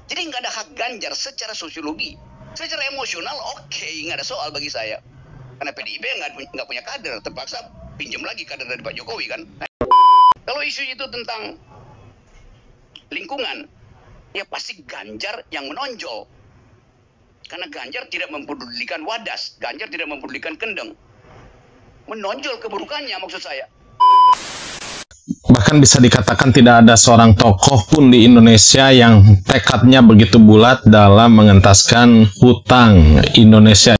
Jadi nggak ada hak Ganjar secara sosiologi. Secara emosional oke, nggak ada soal bagi saya. Karena PDIP nggak punya kader, terpaksa pinjam lagi kader dari Pak Jokowi kan. Kalau isu itu tentang lingkungan, ya pasti Ganjar yang menonjol. Karena Ganjar tidak mempedulikan Wadas, Ganjar tidak mempedulikan Kendeng. Menonjol keburukannya maksud saya. Bahkan bisa dikatakan tidak ada seorang tokoh pun di Indonesia yang tekadnya begitu bulat dalam mengentaskan hutang Indonesia.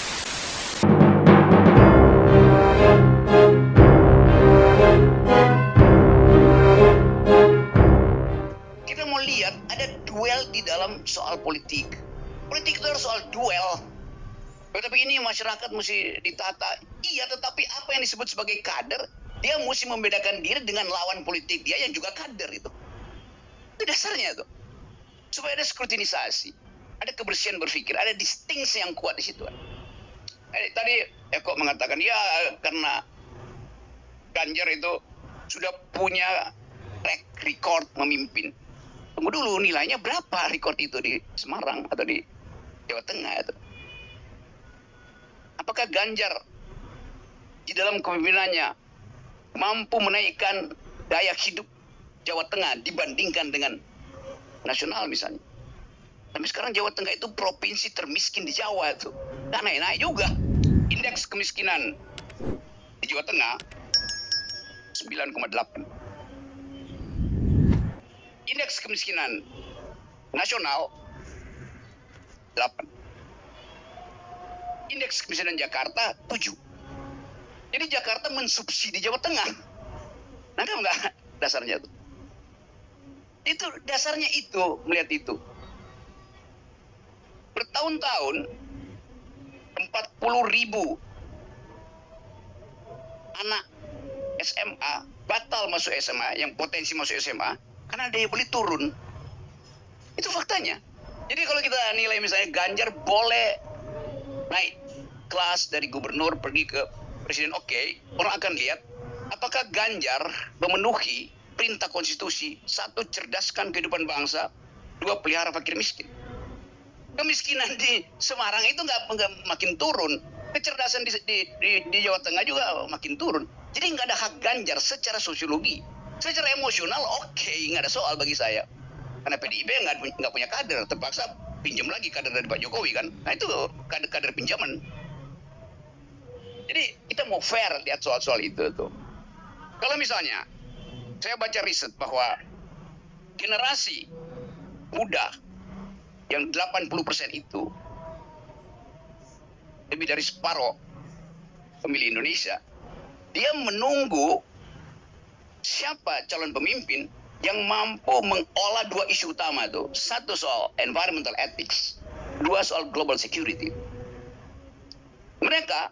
Kita mau lihat ada duel di dalam soal politik. Politik itu harus soal duel. Tetapi ini masyarakat mesti ditata. Iya, tetapi apa yang disebut sebagai kader, dia mesti membedakan diri dengan lawan politik dia yang juga kader itu. Itu dasarnya tuh. Supaya ada skrutinisasi, ada kebersihan berpikir, ada distingsi yang kuat di situ. Tadi Eko mengatakan ya karena Ganjar itu sudah punya track record memimpin. Tunggu dulu, nilainya berapa record itu di Semarang atau di Jawa Tengah itu? Apakah Ganjar di dalam kepemimpinannya mampu menaikkan daya hidup Jawa Tengah dibandingkan dengan nasional misalnya? Tapi sekarang Jawa Tengah itu provinsi termiskin di Jawa itu. Dan naik juga. Indeks kemiskinan di Jawa Tengah 9,8. Indeks kemiskinan nasional 8. Indeks kemiskinan Jakarta 7. Jadi Jakarta mensubsidi Jawa Tengah. Nangkap nggak dasarnya tuh? Itu dasarnya itu, melihat itu. Bertahun-tahun 40.000 anak SMA batal masuk SMA, yang potensi masuk SMA karena daya beli turun. Itu faktanya. Jadi kalau kita nilai misalnya Ganjar boleh naik kelas dari gubernur pergi ke presiden, oke, orang akan lihat apakah Ganjar memenuhi perintah konstitusi. 1, cerdaskan kehidupan bangsa. 2, pelihara fakir miskin. Kemiskinan di Semarang itu nggak makin turun. Kecerdasan di Jawa Tengah juga makin turun. Jadi nggak ada hak Ganjar secara sosiologi. Secara emosional oke, nggak ada soal bagi saya. Karena PDIP nggak punya kader, terpaksa pinjam lagi kader dari Pak Jokowi kan. Nah itu kader pinjaman. Jadi kita mau fair lihat soal-soal itu tuh. Kalau misalnya saya baca riset bahwa generasi muda yang 80% itu lebih dari separuh pemilih Indonesia, dia menunggu siapa calon pemimpin yang mampu mengolah 2 isu utama tuh. 1 soal environmental ethics, 2 soal global security. Mereka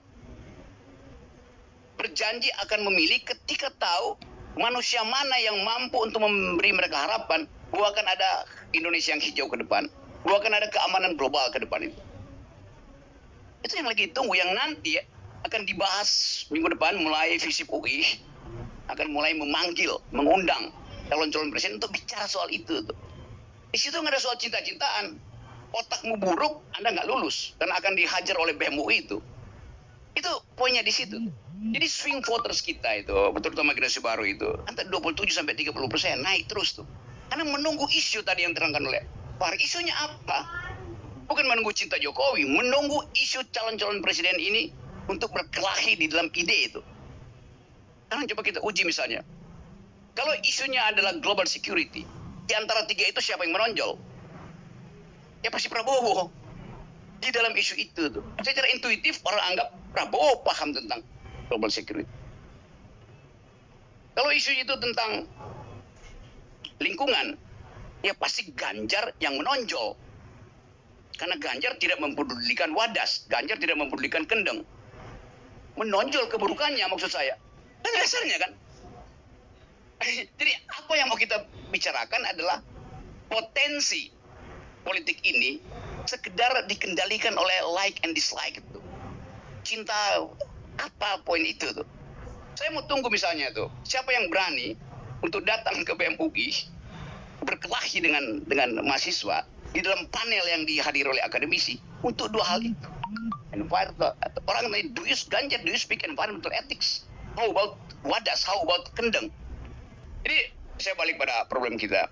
berjanji akan memilih ketika tahu manusia mana yang mampu untuk memberi mereka harapan bahwa akan ada Indonesia yang hijau ke depan, bahwa akan ada keamanan global ke depan itu. Itu yang lagi tunggu, yang nanti akan dibahas minggu depan mulai Visip UI akan mulai memanggil, mengundang calon-calon presiden untuk bicara soal itu tuh. Di situ nggak ada soal cinta-cintaan. Otakmu buruk, Anda nggak lulus dan akan dihajar oleh BEM UI itu. Itu poinnya di situ. Jadi swing voters kita itu, terutama generasi baru itu, antara 27-30% naik terus tuh. Karena menunggu isu tadi yang diterangkan oleh Pak. Isunya apa? Bukan menunggu cinta Jokowi, menunggu isu calon-calon presiden ini untuk berkelahi di dalam ide itu. Sekarang coba kita uji misalnya. Kalau isunya adalah global security, di antara 3 itu siapa yang menonjol? Ya pasti Prabowo. Di dalam isu itu tuh. Secara intuitif orang anggap Prabowo paham tentang global security. Kalau isu itu tentang lingkungan, ya pasti Ganjar yang menonjol. Karena Ganjar tidak mempedulikan Wadas, Ganjar tidak mempedulikan Kendeng. Menonjol keburukannya maksud saya. Dan dasarnya kan. Jadi apa yang mau kita bicarakan adalah potensi politik ini sekedar dikendalikan oleh like and dislike itu. Cinta apa poin itu tuh? Saya mau tunggu misalnya tuh, siapa yang berani untuk datang ke BEM UI berkelahi dengan mahasiswa di dalam panel yang dihadiri oleh akademisi untuk dua hal itu. Environmental, orang do you Ganjar, do you speak environmental ethics? How about Wadas? How about Kendeng? Jadi saya balik pada problem kita.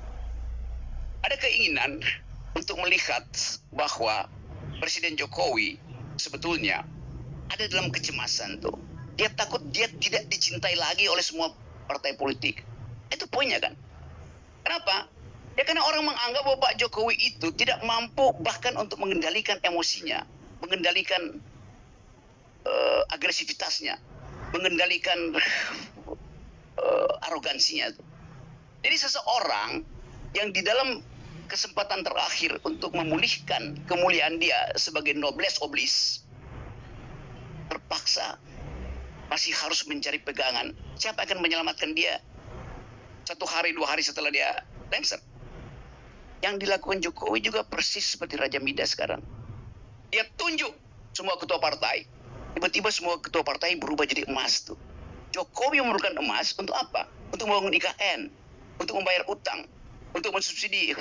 Ada keinginan untuk melihat bahwa Presiden Jokowi sebetulnya ada dalam kecemasan tuh. Dia takut dia tidak dicintai lagi oleh semua partai politik. Itu poinnya kan. Kenapa? Ya karena orang menganggap bahwa Pak Jokowi itu tidak mampu bahkan untuk mengendalikan emosinya, mengendalikan agresivitasnya, mengendalikan arogansinya. Jadi seseorang yang di dalam kesempatan terakhir untuk memulihkan kemuliaan dia sebagai noblesse oblige, terpaksa masih harus mencari pegangan. Siapa akan menyelamatkan dia 1 hari 2 hari setelah dia lengser? Yang dilakukan Jokowi juga persis seperti Raja Midas sekarang. Dia tunjuk semua ketua partai, tiba-tiba semua ketua partai berubah jadi emas tuh. Jokowi memerlukan emas untuk apa? Untuk membangun IKN, untuk membayar utang, untuk mensubsidi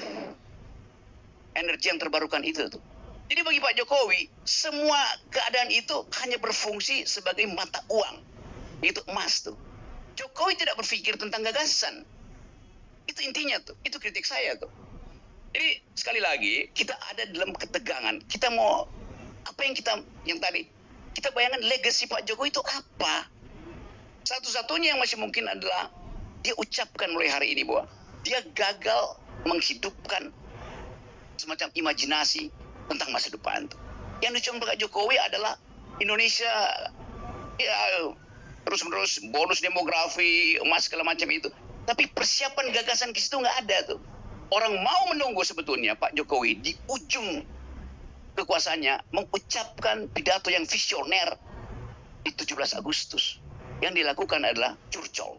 energi yang terbarukan itu tuh. Jadi bagi Pak Jokowi, semua keadaan itu hanya berfungsi sebagai mata uang, yaitu emas tuh. Jokowi tidak berpikir tentang gagasan. Itu intinya tuh, itu kritik saya tuh. Jadi sekali lagi kita ada dalam ketegangan. Kita mau apa yang tadi kita bayangkan legacy Pak Jokowi itu apa? Satu-satunya yang masih mungkin adalah dia ucapkan mulai hari ini bahwa dia gagal menghidupkan semacam imajinasi tentang masa depan. Yang dicoba Pak Jokowi adalah Indonesia ya terus-menerus bonus demografi, emas segala macam itu. Tapi persiapan gagasan ke situ nggak ada tuh. Orang mau menunggu sebetulnya Pak Jokowi di ujung kekuasaannya mengucapkan pidato yang visioner di 17 Agustus. Yang dilakukan adalah curcol.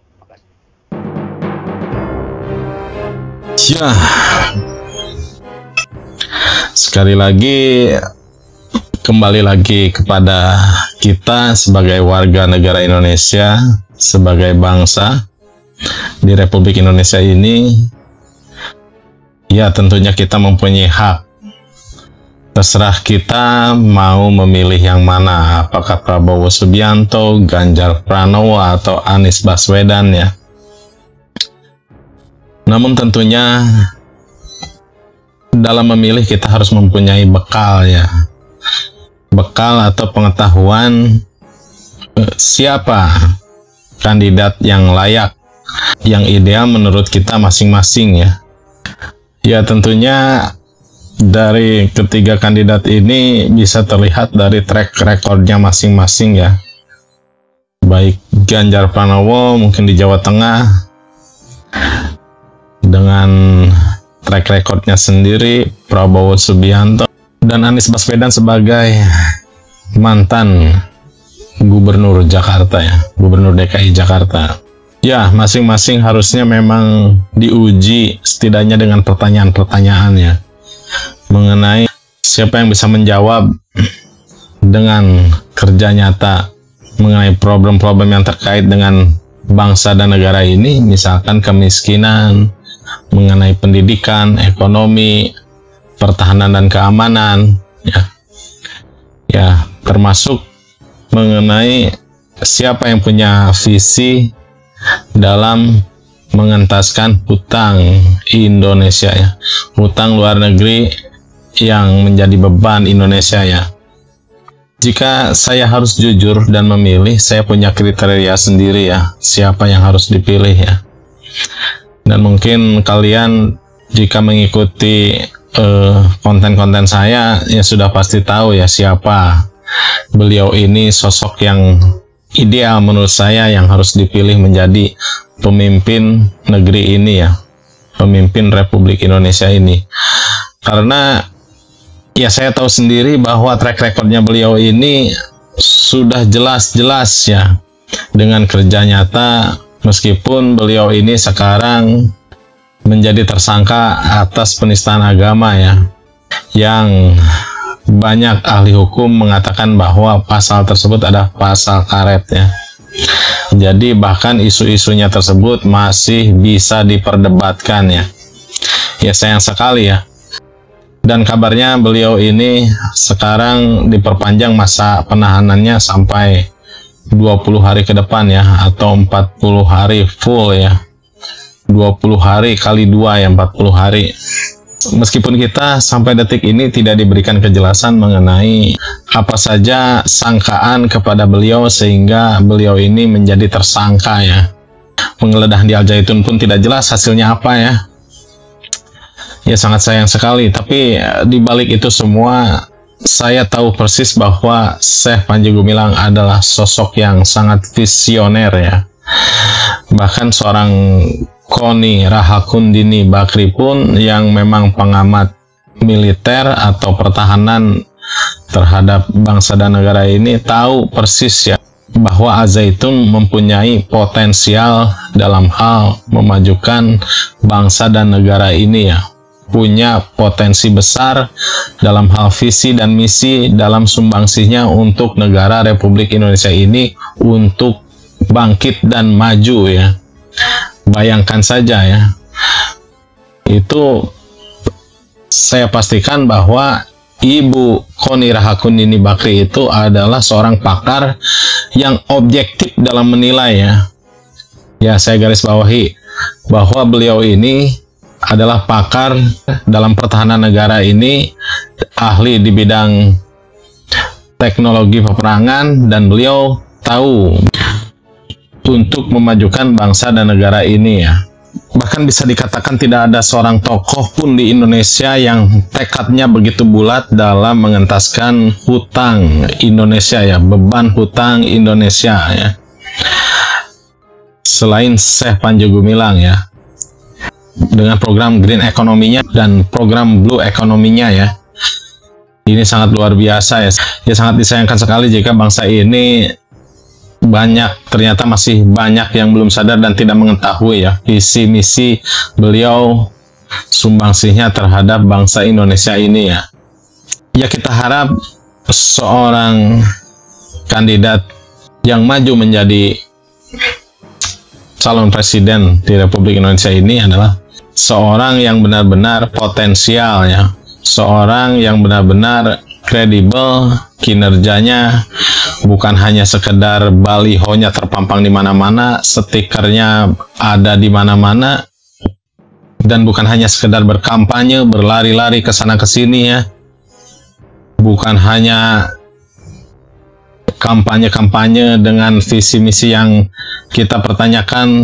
Ya, sekali lagi kembali lagi kepada kita sebagai warga negara Indonesia, sebagai bangsa di Republik Indonesia ini. Ya, tentunya kita mempunyai hak. Terserah kita mau memilih yang mana, apakah Prabowo Subianto, Ganjar Pranowo, atau Anies Baswedan ya. Namun tentunya dalam memilih kita harus mempunyai bekal ya. Bekal atau pengetahuan siapa kandidat yang layak, yang ideal menurut kita masing-masing ya. Ya tentunya dari ketiga kandidat ini bisa terlihat dari track recordnya masing-masing ya. Baik Ganjar Pranowo mungkin di Jawa Tengah dengan track recordnya sendiri, Prabowo Subianto dan Anies Baswedan sebagai mantan Gubernur Jakarta ya, Gubernur DKI Jakarta. Ya, masing-masing harusnya memang diuji setidaknya dengan pertanyaan-pertanyaannya mengenai siapa yang bisa menjawab dengan kerja nyata mengenai problem-problem yang terkait dengan bangsa dan negara ini, misalkan kemiskinan, mengenai pendidikan, ekonomi, pertahanan dan keamanan, ya termasuk mengenai siapa yang punya visi dalam mengentaskan hutang Indonesia ya, hutang luar negeri yang menjadi beban Indonesia ya. Jika saya harus jujur dan memilih, saya punya kriteria sendiri ya, siapa yang harus dipilih ya. Dan mungkin kalian jika mengikuti konten-konten saya ya sudah pasti tahu ya siapa beliau ini, sosok yang ideal menurut saya yang harus dipilih menjadi pemimpin negeri ini ya, pemimpin Republik Indonesia ini. Karena ya saya tahu sendiri bahwa track recordnya beliau ini sudah jelas-jelas ya dengan kerja nyata, meskipun beliau ini sekarang menjadi tersangka atas penistaan agama ya, yang banyak ahli hukum mengatakan bahwa pasal tersebut adalah pasal karet ya. Jadi bahkan isu-isunya tersebut masih bisa diperdebatkan ya. Ya sayang sekali ya. Dan kabarnya beliau ini sekarang diperpanjang masa penahanannya sampai 20 hari ke depan ya, atau 40 hari full ya. 20 hari kali 2 ya, 40 hari. Meskipun kita sampai detik ini tidak diberikan kejelasan mengenai apa saja sangkaan kepada beliau sehingga beliau ini menjadi tersangka ya. Penggeledahan di Al Zaitun pun tidak jelas hasilnya apa ya. Ya sangat sayang sekali, tapi di balik itu semua saya tahu persis bahwa Syekh Panji Gumilang adalah sosok yang sangat visioner ya. Bahkan seorang Koni Rahakundini Bakri pun yang memang pengamat militer atau pertahanan terhadap bangsa dan negara ini tahu persis ya bahwa Al Zaitun mempunyai potensial dalam hal memajukan bangsa dan negara ini ya, punya potensi besar dalam hal visi dan misi dalam sumbangsihnya untuk negara Republik Indonesia ini untuk bangkit dan maju ya. Bayangkan saja ya, itu saya pastikan bahwa Ibu Koni Rahakundini Bakri itu adalah seorang pakar yang objektif dalam menilai ya. Ya, saya garis bawahi bahwa beliau ini adalah pakar dalam pertahanan negara ini, ahli di bidang teknologi peperangan, dan beliau tahu untuk memajukan bangsa dan negara ini ya. Bahkan bisa dikatakan tidak ada seorang tokoh pun di Indonesia yang tekadnya begitu bulat dalam mengentaskan hutang Indonesia ya, beban hutang Indonesia ya, selain Syekh Panji Gumilang ya, dengan program green ekonominya dan program blue ekonominya ya. Ini sangat luar biasa ya. Ya sangat disayangkan sekali jika bangsa ini ternyata masih banyak yang belum sadar dan tidak mengetahui ya visi misi beliau, sumbangsihnya terhadap bangsa Indonesia ini ya. Ya kita harap seorang kandidat yang maju menjadi calon presiden di Republik Indonesia ini adalah seorang yang benar-benar potensial ya, seorang yang benar-benar kredibel, kinerjanya bukan hanya sekedar balihonya terpampang di mana-mana, stikernya ada di mana-mana, dan bukan hanya sekedar berkampanye, berlari-lari ke sana ke sini ya. Bukan hanya kampanye-kampanye dengan visi misi yang kita pertanyakan,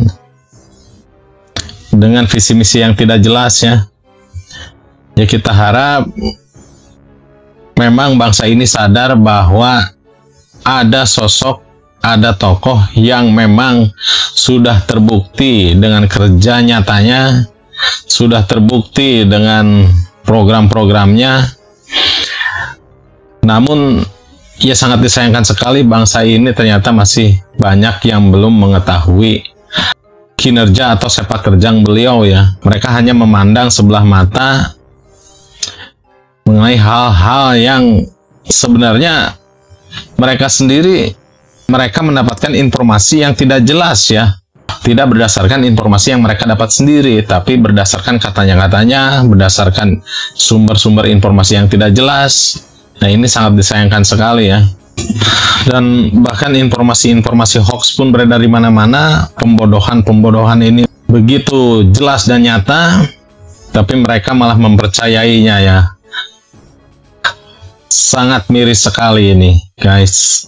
dengan visi misi yang tidak jelas ya. Ya kita harap memang bangsa ini sadar bahwa ada sosok, ada tokoh yang memang sudah terbukti dengan kerja nyatanya, sudah terbukti dengan program-programnya. Namun ya sangat disayangkan sekali bangsa ini ternyata masih banyak yang belum mengetahui kinerja atau sepak terjang beliau ya. Mereka hanya memandang sebelah mata mengenai hal-hal yang sebenarnya mereka mendapatkan informasi yang tidak jelas ya, tidak berdasarkan informasi yang mereka dapat sendiri, tapi berdasarkan katanya-katanya, berdasarkan sumber-sumber informasi yang tidak jelas. Nah ini sangat disayangkan sekali ya. Dan bahkan informasi-informasi hoax pun beredar di mana-mana. Pembodohan ini begitu jelas dan nyata, tapi mereka malah mempercayainya ya. Sangat miris sekali ini guys.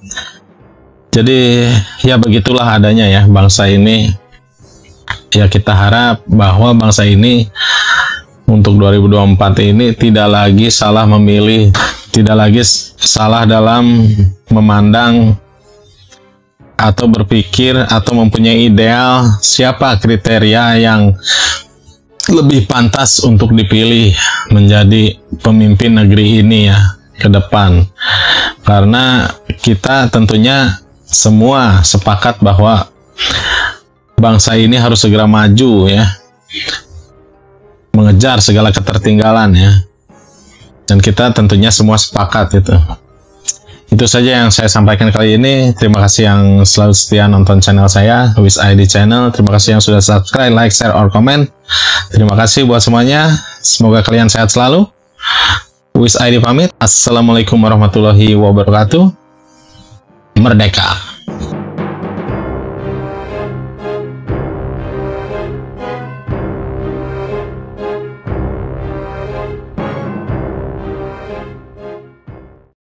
Jadi ya begitulah adanya ya bangsa ini. Ya kita harap bahwa bangsa ini untuk 2024 ini tidak lagi salah memilih, tidak lagi salah dalam memandang atau berpikir atau mempunyai ideal siapa kriteria yang lebih pantas untuk dipilih menjadi pemimpin negeri ini ya ke depan. Karena kita tentunya semua sepakat bahwa bangsa ini harus segera maju ya, mengejar segala ketertinggalan ya, dan kita tentunya semua sepakat itu. Itu saja yang saya sampaikan kali ini. Terima kasih yang selalu setia nonton channel saya, Wiz ID Channel. Terima kasih yang sudah subscribe, like, share, or comment. Terima kasih buat semuanya. Semoga kalian sehat selalu. Wis ID pamit. Assalamualaikum warahmatullahi wabarakatuh. Merdeka!